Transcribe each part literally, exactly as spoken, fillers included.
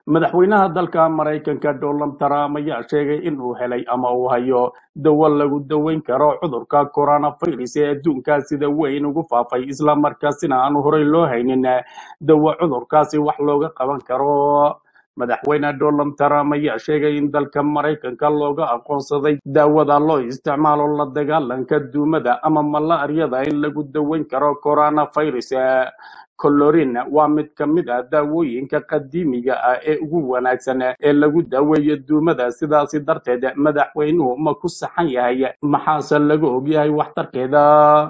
madaxweynaha dalka Mareykanka Donald Trump ayaa sheegay in uu helay ama uu hayo dawo lagu daweyn karo cudurka coronavirus ee adduunka sida weyn ugu faafay isla markaasina aan horey loo haynin dawo cudurkaasi wax looga qaban karo. madaxweyne Donald Trump ayaa sheegay in dalka Mareykanka looga aqoonsaday daawada loo isticmaalo la dagaalanka duumada ama malaariyada in lagu daweyn karo coronavirus. Chlorine waa mid ka mid ah daawooyinka qadiimiga ah ee ugu wanaagsan ee lagu daweeyo duumada, sidaasi darteed madaxweynuhu ma ku saxan yahay maxaase laga ogyahay waxtarkeeda.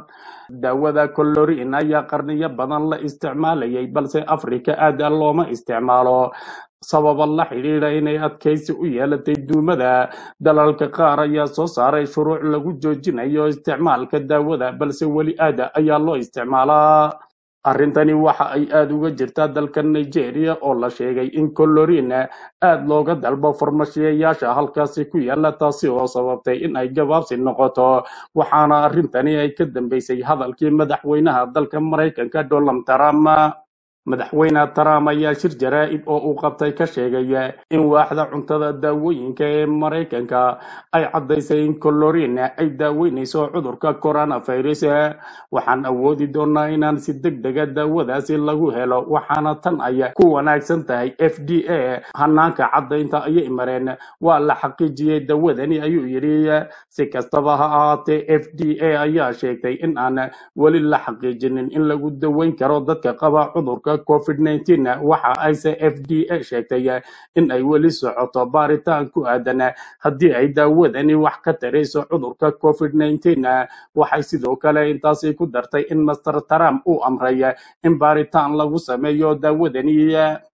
daawada chlorine ayaa qarniyo badan la isticmaalayay, balse Afrika aad looma isticmaalo sababa la xidhiidha inay adkaysi u yeelatay duumada. dalalka qaar ayaa soo saaray shuruuc lagu joojinayo isticmaalka daawada, balse weli aad ayaa loo isticmaalaa. arrintani waxa ay aad uga jirtaa dalka Nigeria oo la sheegay in chlorine aad looga dalbo farmashiyeyaasha halkaasi ku yaala, taasi oo sababtay in ay gabaabsi noqoto, waxaana arrintani ay ka dambeysay hadalkii madaxweynaha dalka Mareykanka Donald Trump. madaxweyne Trump ayaa shir jaraa'id oo uu qabtay ka sheegay in waaxda cuntada daawooyinka ee Mareykanka ay caddaysay in chlorine ay daaweynayso cudurka coronavirus. waxaan awoodi doonaa inaan si degdega daawadaasi lagu helo, waxaana tan ay ku wanaagsan tahay F D A. hanaanka caddaynta ayay mareen, waa la xaqiijiyey dawadani, ayuu yidhi. si kastaba ha ahaatee, F D A ayaa sheegtay in aan weli la xaqiijinin in lagu daweyn karo dadka qaba cudurka covid nineteen. waxa ayse F D A sheegtay in ay weli socoto baaritaan ku aadan haddii ay daawadani wax ka tarayso cudurka covid nineteen. waxay sidoo kale intaasi ku dartay in Master Trump uu amray in baaritaan lagu sameeyo daawadani.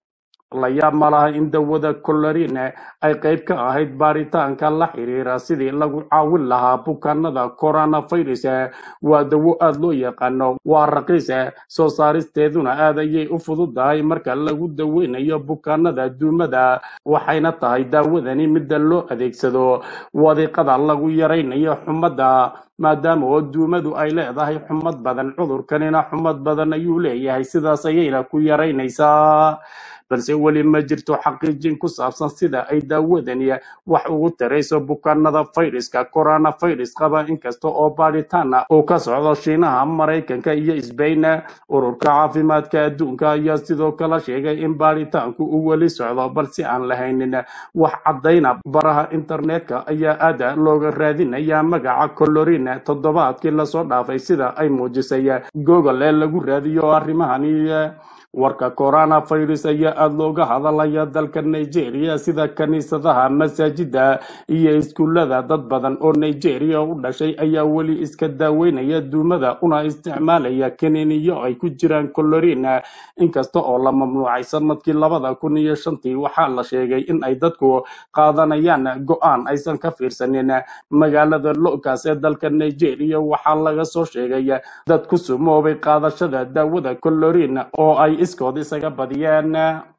la yaab ma laha in dawada chlorine ay qayb ka ahayd baaritaanka la xiriira sidii lagu caawin lahaa bukaanada coronavirus. waa dawo aad loo yaqaano, waa raqiis, soo saaristeeduna aad ayay u fududahay marka lagu daweynayo bukaanada duumada, waxayna tahay daawadani midda loo adeegsado wadiiqada lagu yaraynayo xumadda, maadaama oo duumadu ay leedahay xumad badan, cudurkanina xumad badan ayuu leeyahay, sidaas ayayna ku yaraynaysaa. balse weli ma jirto xaqiijin ku saabsan sida ay daawadani wax ugu tarayso bukaanada fayraska coronavirus qaba, inkasta oo baaritaan uu ka socdo Shiinaha, Mareykanka iyo Isbayn. ururka caafimaadka adduunka ayaa sidoo kale sheegay in baaritaanku uu weli socdo, balse aan lahaynin wax caddayna. baraha internetka ayaa aad looga raadinaya magaca chlorine toddobaadkii lasoo dhaafay, sida ay muujisay Google ee lagu raadiyo arrimahani. warka coronavirus ayaa aad looga hadalaya dalka Nigeria, sida kaniisadaha, masaajida iyo iskuulada. dad badan oo Nigeria u dhashay ayaa weli iska daaweynaya duumada, una isticmaalaya kaniiniyo ay ku jiraan chlorine, inkasta oo la mamnuucay sanadkii labada kun iyo shantii. waxaa la sheegay in ay dadku qaadanayaan go'aan aysan ka fiirsanin. magaalada Lagos ee dalka Nigeria waxaa laga soo sheegay dad ku sumoobay qaadashada daawada chlorine oo ay iskood isaga badiyeen.